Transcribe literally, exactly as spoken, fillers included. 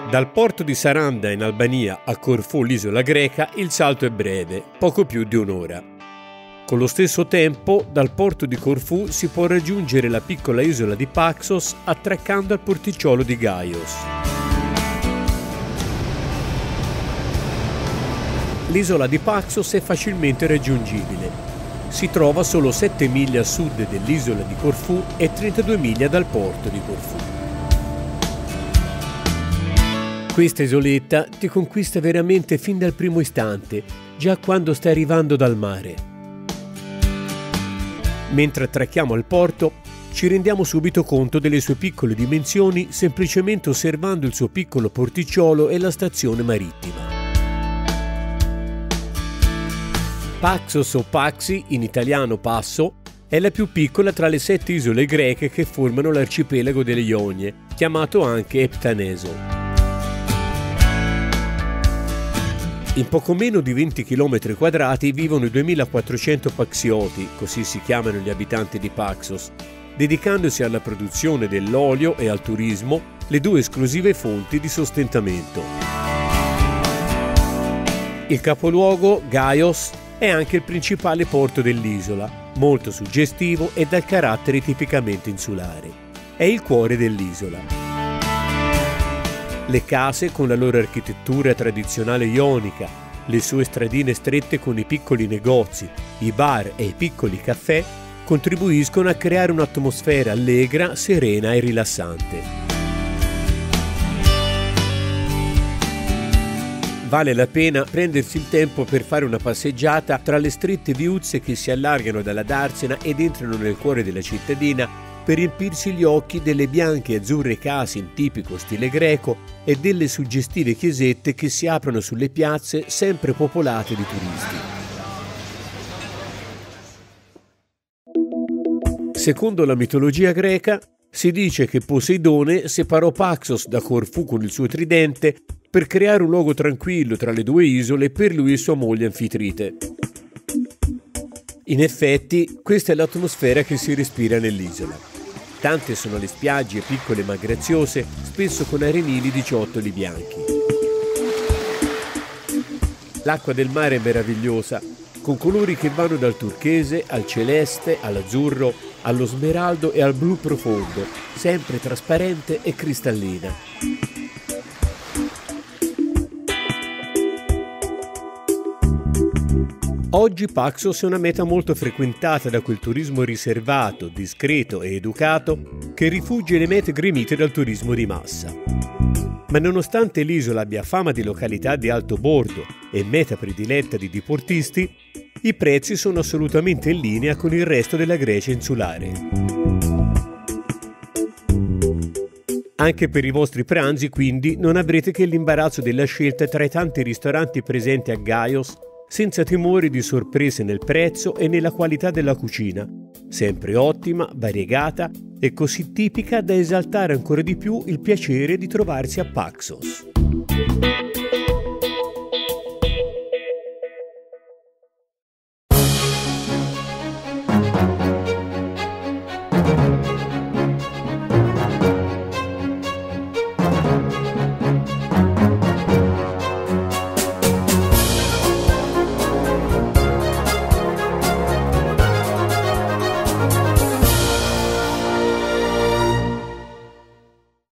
Dal porto di Saranda in Albania a Corfù, l'isola greca, il salto è breve, poco più di un'ora. Con lo stesso tempo, dal porto di Corfù si può raggiungere la piccola isola di Paxos attraccando al porticciolo di Gaios. L'isola di Paxos è facilmente raggiungibile. Si trova solo sette miglia a sud dell'isola di Corfù e trentadue miglia dal porto di Corfù. Questa isoletta ti conquista veramente fin dal primo istante, già quando stai arrivando dal mare. Mentre attracchiamo al porto, ci rendiamo subito conto delle sue piccole dimensioni semplicemente osservando il suo piccolo porticciolo e la stazione marittima. Paxos o Paxi, in italiano Passo, è la più piccola tra le sette isole greche che formano l'arcipelago delle Ionie, chiamato anche Eptaneso. In poco meno di venti chilometri quadrati vivono i duemilaquattrocento paxioti, così si chiamano gli abitanti di Paxos, dedicandosi alla produzione dell'olio e al turismo, le due esclusive fonti di sostentamento. Il capoluogo, Gaios, è anche il principale porto dell'isola, molto suggestivo e dal carattere tipicamente insulare. È il cuore dell'isola. Le case con la loro architettura tradizionale ionica, le sue stradine strette con i piccoli negozi, i bar e i piccoli caffè contribuiscono a creare un'atmosfera allegra, serena e rilassante. Vale la pena prendersi il tempo per fare una passeggiata tra le strette viuzze che si allargano dalla darsena ed entrano nel cuore della cittadina per riempirsi gli occhi delle bianche e azzurre case in tipico stile greco e delle suggestive chiesette che si aprono sulle piazze sempre popolate di turisti. Secondo la mitologia greca, si dice che Poseidone separò Paxos da Corfù con il suo tridente per creare un luogo tranquillo tra le due isole per lui e sua moglie Anfitrite. In effetti, questa è l'atmosfera che si respira nell'isola. Tante sono le spiagge piccole ma graziose, spesso con arenili di ciottoli bianchi. L'acqua del mare è meravigliosa, con colori che vanno dal turchese al celeste, all'azzurro, allo smeraldo e al blu profondo, sempre trasparente e cristallina. Oggi Paxos è una meta molto frequentata da quel turismo riservato, discreto e educato che rifugge le mete gremite dal turismo di massa. Ma nonostante l'isola abbia fama di località di alto bordo e meta prediletta di diportisti, i prezzi sono assolutamente in linea con il resto della Grecia insulare. Anche per i vostri pranzi, quindi, non avrete che l'imbarazzo della scelta tra i tanti ristoranti presenti a Gaios, senza timore di sorprese nel prezzo e nella qualità della cucina, sempre ottima, variegata e così tipica da esaltare ancora di più il piacere di trovarsi a Paxos.